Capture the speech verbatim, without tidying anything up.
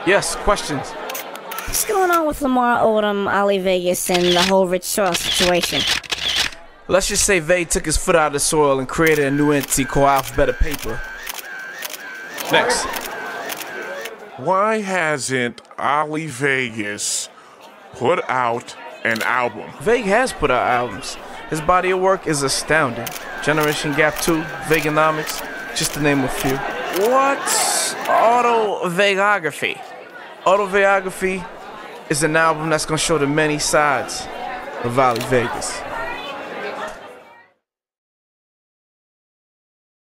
Yes, questions. What's going on with Lamar Odom, Ali Vegas, and the whole Rich Soil situation? Let's just say Vade took his foot out of the soil and created a new entity called Alphabet of Paper. Next. Why hasn't Ali Vegas put out an album? Vade has put out albums. His body of work is astounding. Generation Gap two, Veganomics, just to name a few. What's autobiography? Autobiography is an album that's gonna show the many sides of Ali Vegas.